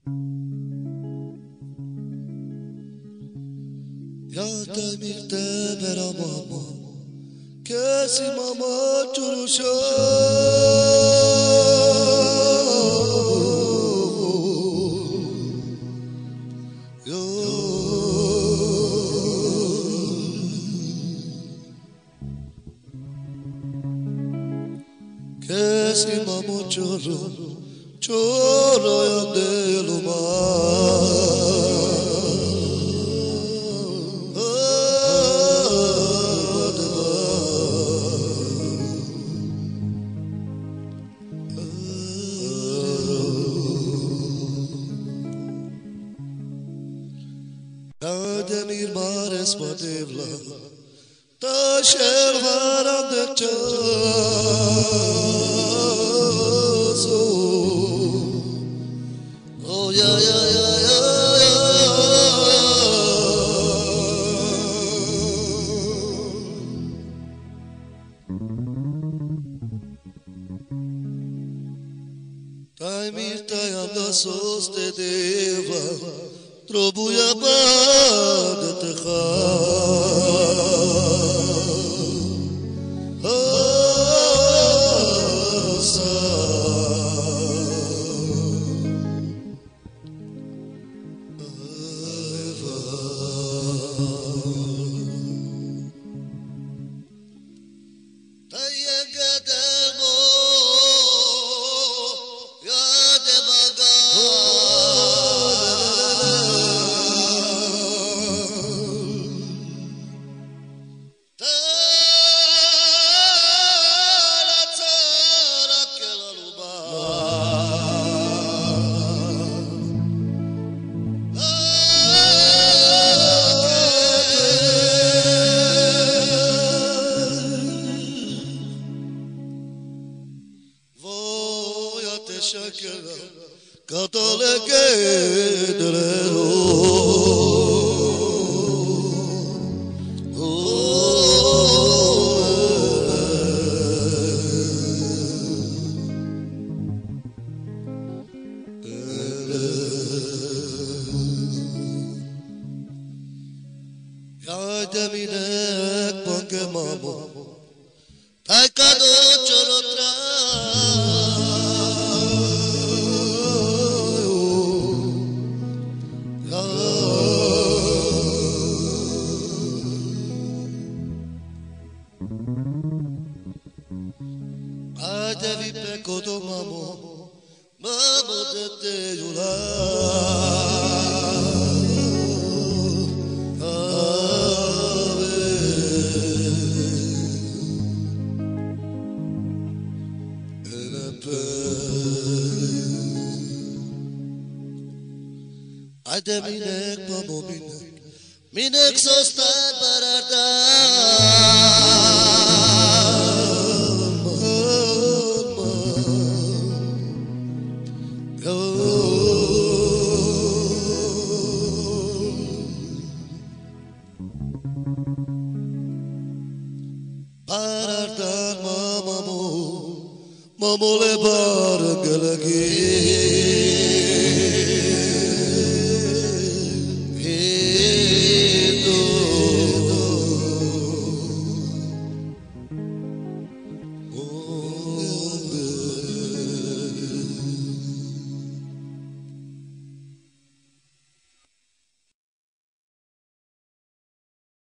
Yademir te beramama Kesi mama çuruşa Kesi mama çoro yandeluma Yademir mares padevla Taşer varandık çazo Oh ya ya ya ya ya Taimir tayanda soste deva Trobuja badet Yademinek banke mamo Taikado chorotra Adevi pekoto mamo Mamo dete yula Ademinek mamo minek sostan bararda